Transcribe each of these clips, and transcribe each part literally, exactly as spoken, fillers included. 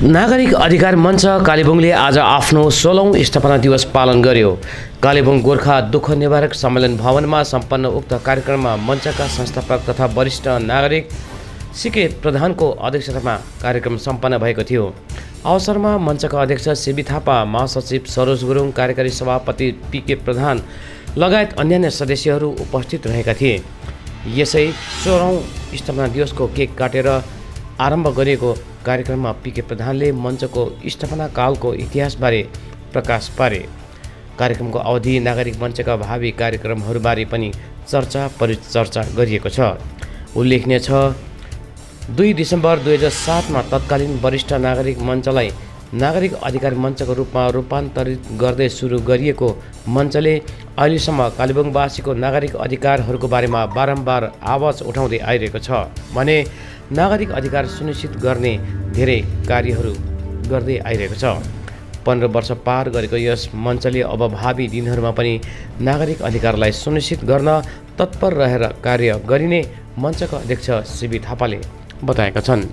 नागरिक अधिकार मञ्च कालेबुङले आज आफ्नो सोह्रौं स्थापना दिवस पालन गर्यो। कालेबुङ गोर्खा दुःख निवारक सम्मेलन भवनमा सम्पन्न उक्त कार्यक्रममा मञ्चका संस्थापक तथा वरिष्ठ नागरिक सिके प्रधानको अध्यक्षतामा कार्यक्रम सम्पन्न भएको थियो। अवसरमा मञ्चका अध्यक्ष सिबी थापा, महासचिव सरोज गुरुङ, कार्यकारी सभापति पीके प्रधान लगायत अन्यान्य सदस्यहरू उपस्थित रहेका थिए। यसै सोह्रौं स्थापना दिवसको केक काटेर आरम्भ गरिएको कार्यक्रममा पीके प्रधानले मञ्चको स्थापना कालको इतिहासबारे प्रकाश पारे। कार्यक्रमको अवधि नागरिक मञ्चका भावी कार्यक्रमहरूबारे पनि चर्चा परिचर्चा गरिएको छ। उल्लेखनीय छ, दुई दिसम्बर दुई हजार सातमा तत्कालीन वरिष्ठ नागरिक मञ्चलाई नागरिक अधिकार मञ्चको रूपमा रूपान्तरित गर्दै सुरु गरिएको मञ्चले अहिलेसम्म कालेबुङवासीको नागरिक अधिकारहरूको बारेमा बारम्बार आवाज उठाउँदै आइरहेको छ भने नागरिक अधिकार सुनिश्चित गर्ने धेरै कार्यहरू गर्दै आइरहेको छ। पन्ध्र वर्ष पार गरेको यस मञ्चले अब भावी दिनहरूमा पनि नागरिक अधिकारलाई सुनिश्चित गर्न तत्पर रहेर कार्य गरिने मञ्चका अध्यक्ष सिबी थापाले बताएका छन्।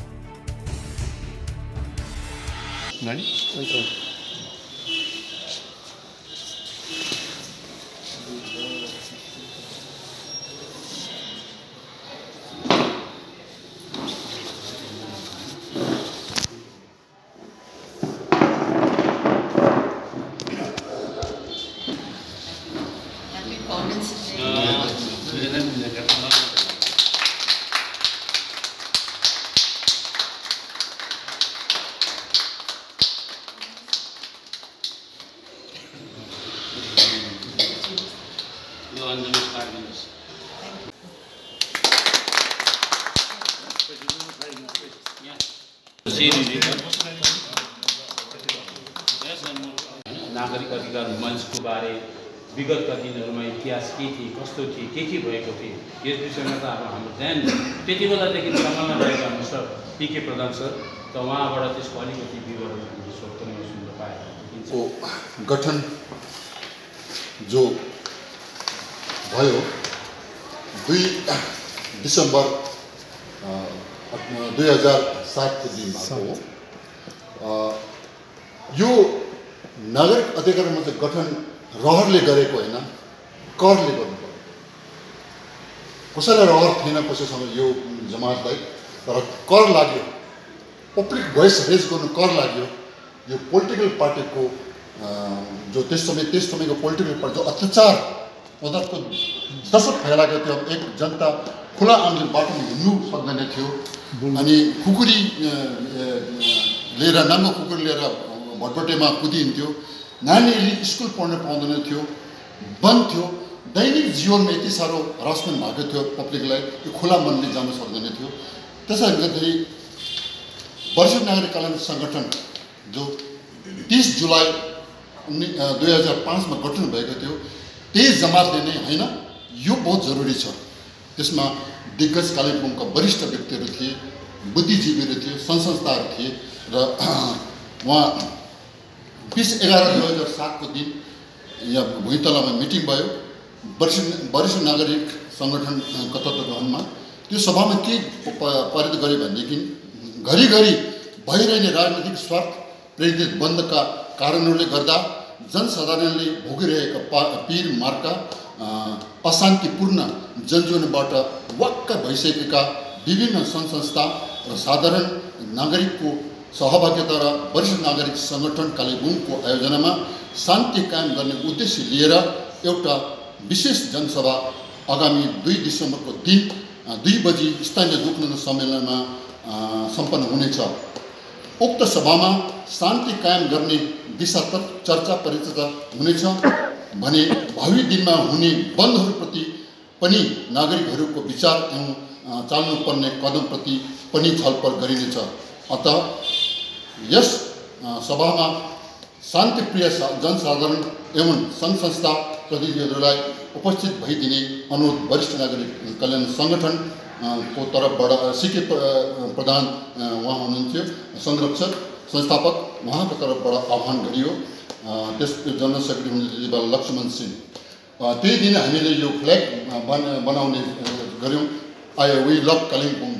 नागरिक अधिकार मञ्चको बारे विगतका दिनहरूमा इतिहास के थिए, कस्तो थिए, के के भएको थिए, यस विषयमा त अब हाम्रो ध्यान त्यति बेलादेखि सम्ममा रहेको हाम्रो सर पीके प्रधान सर, त उहाँबाट त्यसको अलिकति विवरण सोध्न सुन्न पाएको गठन जो भयो दुई दिसम्बर दुई हजार सातको दिनमा हो। यो नागरिक अधिकार मञ्च गठन रहरले गरेको होइन, करले गर्नु पर्यो। कसैलाई रहर थिएन कसैसँग यो जमातलाई, तर कर लाग्यो, पब्लिक भोइस रेज गर्नु कर लाग्यो। यो पोलिटिकल पार्टीको जो त्यस समय त्यस समयको पोलिटिकल पार्टी जो अत्याचार उनीहरूको दशक फैलाएको थियो। एक जनता खुला आमले बाटोमा हिँड्नु सक्दैन थियो अनि खुकुरी लिएर नाङ्गो खुकुरी लिएर भटभटेमा कुदिन्थ्यो। नानीहरूले स्कुल पढ्न पाउँदैन थियो, बन्द थियो। दैनिक जीवनमा यति साह्रो हरासमेन्ट भएको थियो पब्लिकलाई, यो खुला मनले जान सक्दैन थियो। त्यसैले गर्दाखेरि वरिष्ठ नागरिक कल्याण सङ्गठन जो तीस जुलाई उन्नि दुई हजार पाँचमा गठन भएको थियो, त्यही जमातले नै होइन, यो बहुत जरुरी छ। त्यसमा दिग्गज कालेबुङका वरिष्ठ व्यक्तिहरू थिए, बुद्धिजीवीहरू थिए, सङ्घ संस्थाहरू थिए र उहाँ बिस एघार दुई हजार सातको दिन यहाँ भुइँतलामा मिटिङ भयो वरिष्ठ वरिष्ठ नागरिक सङ्गठनको तत्त्वावधानमा। त्यो सभामा के पारित गर्यो भनेदेखि घरिघरि भइरहने राजनीतिक स्वार्थ प्रेरित बन्दका कारणहरूले गर्दा जनसाधारणले भोगिरहेका पा पीर मार्का अशान्तिपूर्ण जनजीवनबाट वाक्क भइसकेका विभिन्न सङ्घ संस्था र साधारण नागरिकको सहभागिता र वरिष्ठ नागरिक सङ्गठन कालेबुङको आयोजनामा शान्ति कायम गर्ने उद्देश्य लिएर एउटा विशेष जनसभा आगामी दुई दिसम्बरको दिन दुई बजी स्थानीय दुःख सम्मेलनमा सम्पन्न हुनेछ। उक्त सभामा शान्ति कायम गर्ने दिशातर्फ चर्चा परिचर्चा हुनेछ भने भावी दिनमा हुने बन्दहरूप्रति पनि नागरिकहरूको विचार एवं चाल्नुपर्ने कदमप्रति पनि छलफल गरिनेछ। अत यस सभामा शान्तिप्रिय जनसाधारण एवं सङ्घ संस्था प्रतिनिधिहरूलाई उपस्थित भइदिने अनुरोध वरिष्ठ नागरिक कल्याण सङ्गठनको तर्फबाट सिके प्रधान उहाँ हुनुहुन्थ्यो, संरक्षक संस्थापक, उहाँको तर्फबाट आह्वान गरियो। त्यसको जनरल सेक्रेटरी हुनुहुन्थ्यो लक्ष्मण सिंह। त्यही दिन हामीले यो फ्ल्याग बनाउने गऱ्यौँ, आई वी लभ कालिम्पोङ भन्ने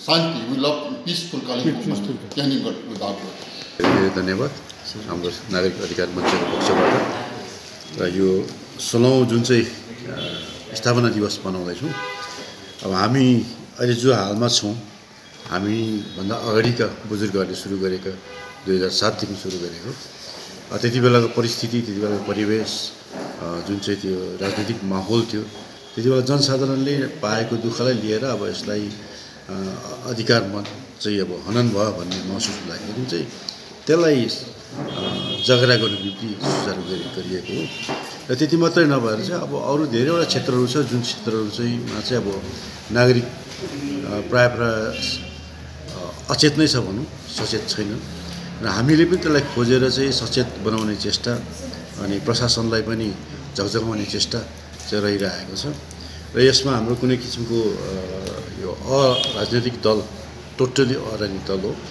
शान्ति वी लभ पिसफुल कालिम्पोङ त्यहाँनिर गर्नु दाबी धेरै धन्यवाद हाम्रो नागरिक अधिकार मञ्चको पक्षबाट र यो सोह्रौँ जुन चाहिँ स्थापना दिवस मनाउँदैछौँ अब हामी अहिले जो हालमा छौँ हामीभन्दा अगाडिका बुजुर्गहरूले सुरु गरेका दुई हजार सातदेखि सुरु गरेको त्यति बेलाको परिस्थिति त्यति बेलाको परिवेश जुन चाहिँ त्यो राजनीतिक माहौल थियो त्यति बेला जनसाधारणले पाएको दुःखलाई लिएर अब यसलाई अधिकारमा चाहिँ अब हनन भयो भन्ने महसुस लाग्यो जुन चाहिँ त्यसलाई जगरा गर्नु निम्ति सुचारू गरिएको हो र त्यति मात्रै नभएर चाहिँ अब अरू धेरैवटा क्षेत्रहरू छ जुन क्षेत्रहरू चाहिँ मा चाहिँ अब नागरिक प्राय प्राय अचेत नै छ भनौँ सचेत छैन र हामीले पनि त्यसलाई खोजेर चाहिँ सचेत बनाउने चेष्टा अनि प्रशासनलाई पनि झकझगाउने चेष्टा चाहिँ रहिरहेको छ र यसमा हाम्रो कुनै किसिमको यो अराजनैतिक दल टोटली अराजनैतिक दल हो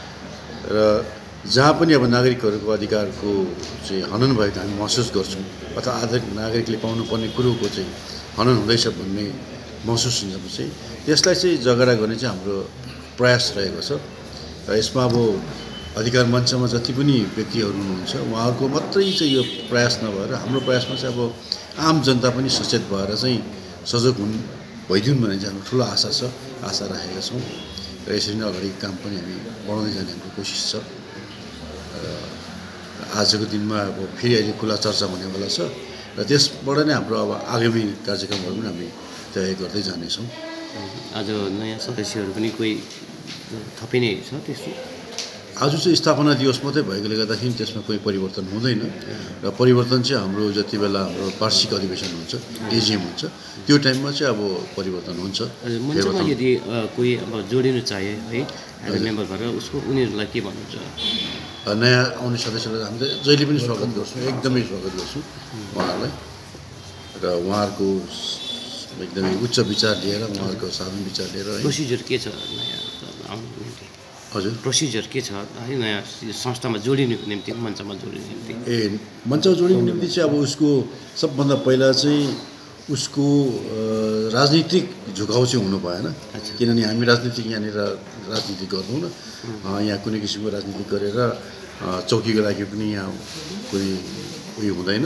र जहाँ पनि अब नागरिकहरूको अधिकारको चाहिँ हनन भएको हामी महसुस गर्छौँ अथवा आधार नागरिकले पाउनुपर्ने कुरोको चाहिँ हनन हुँदैछ भन्ने महसुस हुन्छ चाहिँ त्यसलाई चाहिँ जगरा गर्ने चाहिँ हाम्रो प्रयास रहेको छ र यसमा अब अधिकार मञ्चमा जति पनि व्यक्तिहरू हुनुहुन्छ उहाँहरूको मात्रै चाहिँ यो प्रयास नभएर हाम्रो प्रयासमा चाहिँ अब आम जनता पनि सचेत भएर चाहिँ सजग हुन् भइदिउन् भन्ने चाहिँ हाम्रो ठुलो आशा छ आशा राखेका छौँ र यसरी नै अगाडि काम पनि हामी बढाउँदै जाने हाम्रो कोसिस छ र आजको दिनमा अब फेरि अहिले खुला चर्चा हुनेवाला छ र त्यसबाट नै हाम्रो अब आगामी कार्यक्रमहरू पनि हामी तय गर्दै जानेछौँ आज नयाँ सदस्यहरू पनि कोही थपिने छ त्यस्तो आज चाहिँ स्थापना दिवस मात्रै भएकोले गर्दाखेरि त्यसमा कोही परिवर्तन हुँदैन र परिवर्तन चाहिँ हाम्रो जति बेला हाम्रो वार्षिक अधिवेशन हुन्छ एजिएम हुन्छ त्यो टाइममा चाहिँ अब परिवर्तन हुन्छ मञ्चमा यदि कोही अब जोडिनु चाहे है एज मेम्बर भएर उसको उनीहरूलाई के भन्नुहुन्छ नयाँ आउने सदस्यलाई हामीले जहिले पनि स्वागत गर्छौँ एकदमै स्वागत गर्छौँ उहाँहरूलाई र उहाँहरूको एकदमै उच्च विचार लिएर उहाँहरूको साधारण विचार लिएर प्रोसिजर के छ नयाँ आउनु निम्ति हजुर प्रोसिजर के छ है नयाँ संस्थामा जोडिनुको निम्ति मञ्चमा जोडिनु निम्ति ए मञ्चमा जोडिनुको निम्ति चाहिँ अब उसको सबभन्दा पहिला चाहिँ उसको राजनीतिक झुकाउ चाहिँ हुनु भएन किनभने हामी राजनीतिक यहाँनिर राजनीति गर्छौँ न यहाँ कुनै किसिमको राजनीति गरेर चौकीको लागि पनि यहाँ कोही उयो हुँदैन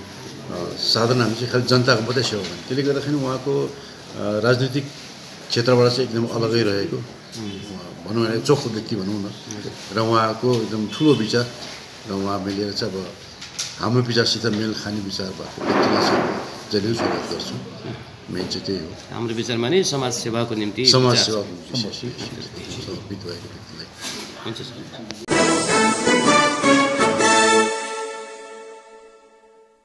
साधारण हामी चाहिँ खालि जनताको मात्रै सेवा गर्ने त्यसले गर्दाखेरि उहाँको राजनीतिक क्षेत्रबाट चाहिँ एकदम अलगै रहेको भनौँ न चोखो व्यक्ति भनौँ न र उहाँको एकदम ठुलो विचार र उहाँ मिलेर चाहिँ अब हाम्रो विचारसित मेल खाने विचार भएको व्यक्तिलाई चाहिँ जहिले स्वागत गर्छौँ मेन चाहिँ त्यही हो हाम्रो विचारमा नै समाज सेवाको निम्ति समाज सेवाको निम्ति समर्पित भएको व्यक्तिलाई हुन्छ सर